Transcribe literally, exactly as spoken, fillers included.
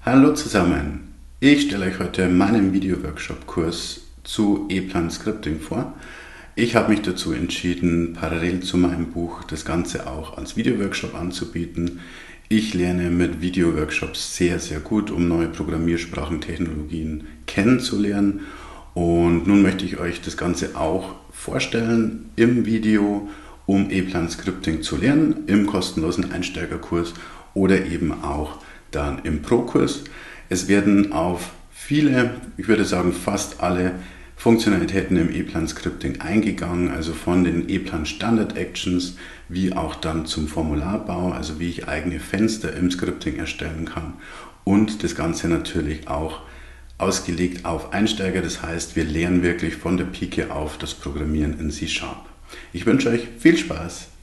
Hallo zusammen, ich stelle euch heute meinen Video-Workshop-Kurs zu E-Plan Scripting vor. Ich habe mich dazu entschieden, parallel zu meinem Buch das Ganze auch als Video-Workshop anzubieten. Ich lerne mit Video-Workshops sehr, sehr gut, um neue Programmiersprachen, Technologien kennenzulernen. Und nun möchte ich euch das Ganze auch vorstellen im Video, um E-Plan Scripting zu lernen, im kostenlosen Einsteigerkurs oder eben auch dann im Pro-Kurs. Es werden auf viele, ich würde sagen fast alle Funktionalitäten im E-Plan Scripting eingegangen, also von den E-Plan Standard Actions wie auch dann zum Formularbau, also wie ich eigene Fenster im Scripting erstellen kann, und das Ganze natürlich auch ausgelegt auf Einsteiger, das heißt, wir lernen wirklich von der Pike auf das Programmieren in C Sharp. Ich wünsche euch viel Spaß!